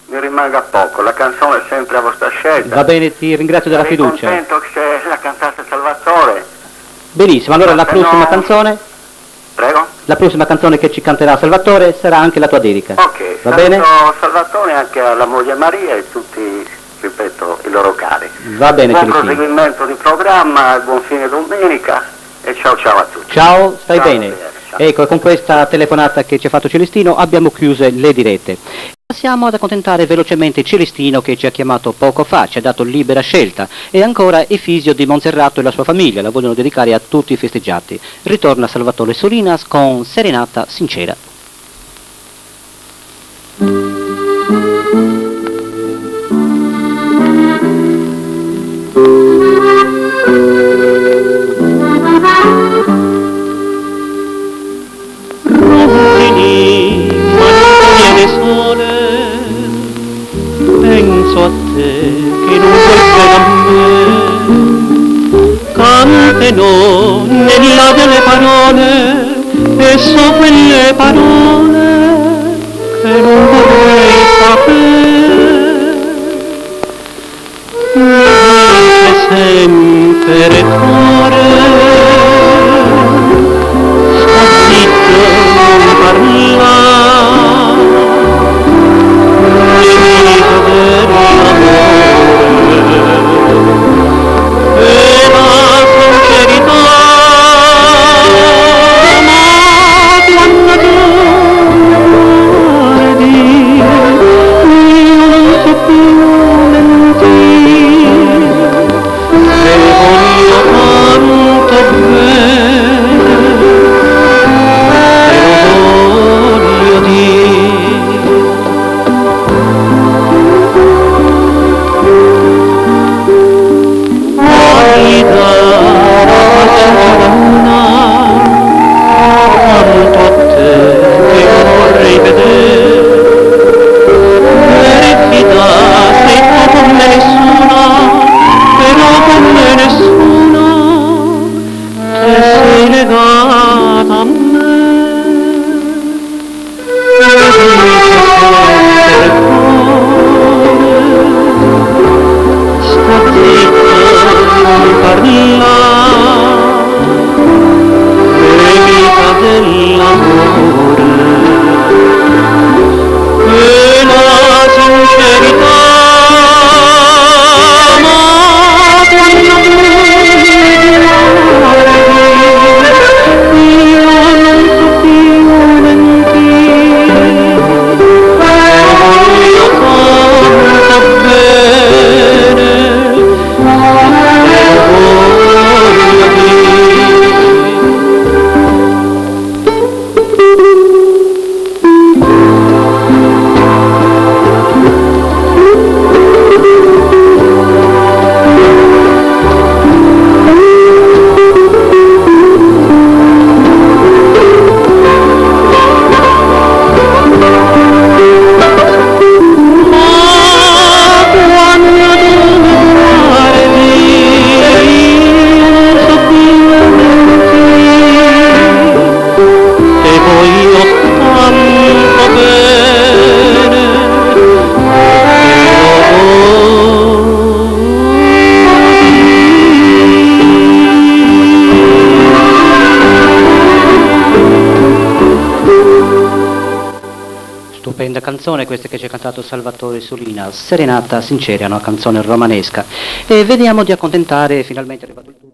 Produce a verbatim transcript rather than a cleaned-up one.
mi rimanga poco, la canzone è sempre a vostra scelta. Va bene, ti ringrazio della Sarei fiducia. contento che se la cantasse Salvatore. Benissimo, allora Ma la se prossima no- canzone, Prego? la prossima canzone che ci canterà Salvatore sarà anche la tua dedica. Ok, Va saluto bene? Salvatore anche alla moglie Maria e tutti, ripeto, i loro cari. Va bene, Buon Celestino. proseguimento di programma, buon fine domenica e ciao ciao a tutti. Ciao, stai Ciao, bene? bene, ciao. Ecco, e con questa telefonata che ci ha fatto Celestino abbiamo chiuse le dirette. Passiamo ad accontentare velocemente Celestino che ci ha chiamato poco fa, ci ha dato libera scelta, e ancora Efisio di Monserrato e la sua famiglia, la vogliono dedicare a tutti i festeggiati. Ritorna Salvatore Solinas con Serenata Sincera. Rompini, malinconia del sole, penso a te che non vuoi bene a me. Cantano nella delle parole e so quelle parole che non vorrei sapere. Mi dice sempre cuore, Stupenda canzone questa che ci ha cantato Salvatore Solinas, Serenata Sincera, una canzone romanesca. E vediamo di accontentare, finalmente è arrivato il